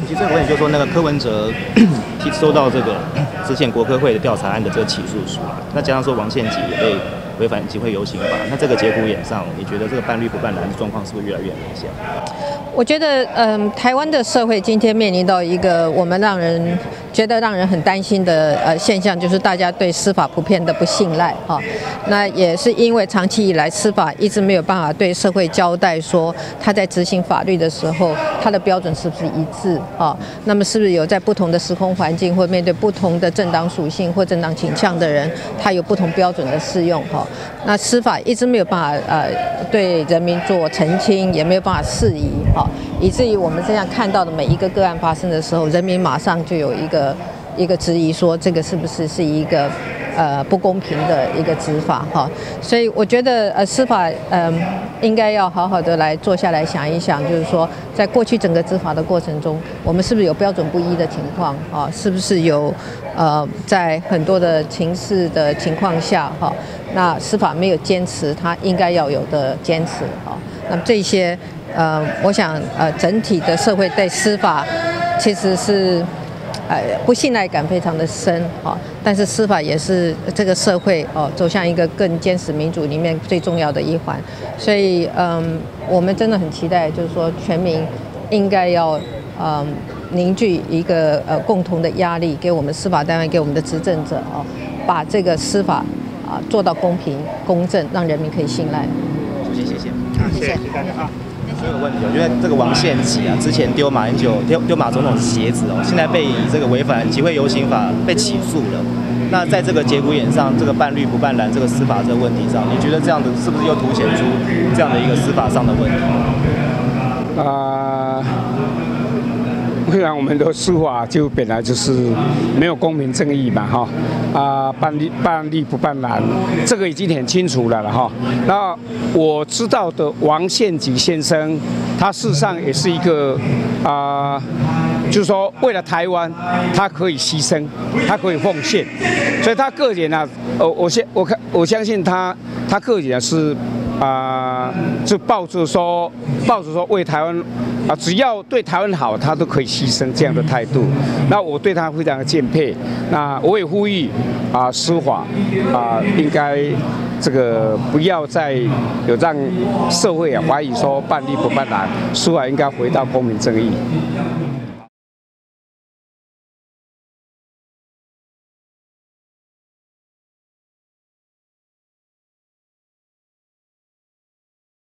其实这个问题就是说，那个柯文哲收到这个之前国科会的调查案的这个起诉书啊，那加上说王献吉也被违反集会游行法，那这个节骨眼上，你觉得这个泛绿不泛蓝的状况是不是越来越明显？ 我觉得，台湾的社会今天面临到一个我们让人很担心的现象，就是大家对司法普遍的不信赖哈。那也是因为长期以来司法一直没有办法对社会交代说他在执行法律的时候，他的标准是不是一致啊？那么是不是有在不同的时空环境或面对不同的政党属性或政党倾向的人，他有不同标准的适用哈？那司法一直没有办法对人民做澄清，也没有办法释疑哈。以至于我们这样看到的每一个个案发生的时候，人民马上就有一个质疑，说这个是不是一个不公平的一个执法哈？所以我觉得司法应该要好好的来坐下来想一想，就是说在过去整个执法的过程中，我们是不是有标准不一的情况啊？是不是有在很多的情势的情况下哈，那司法没有坚持它应该要有的坚持哈？那么这些。我想整体的社会对司法其实是不信赖感非常的深啊，但是司法也是这个社会走向一个更坚实民主里面最重要的一环，所以我们真的很期待，就是说全民应该要凝聚一个共同的压力，给我们司法单位，给我们的执政者把这个司法做到公平公正，让人民可以信赖。 谢谢， 谢谢大家。这个问题，我觉得这个王献吉啊，之前丢马英九、丢马总统鞋子现在被以这个违反集会游行法被起诉了。那在这个节骨眼上，这个泛绿不泛蓝这个司法这个问题上，你觉得这样子是不是又凸显出这样的一个司法上的问题？ 虽然我们的司法就本来就是没有公平正义嘛，泛绿不泛蓝，这个已经很清楚了哈。那我知道的王献吉先生，他事实上也是一个就是说为了台湾，他可以牺牲，他可以奉献，所以他个人啊，我相信他个人是。就抱着说为台湾只要对台湾好，他都可以牺牲这样的态度。那我对他非常的敬佩。那我也呼吁司法应该这个不要再有让社会怀疑说泛绿不泛蓝，司法应该回到公平正义。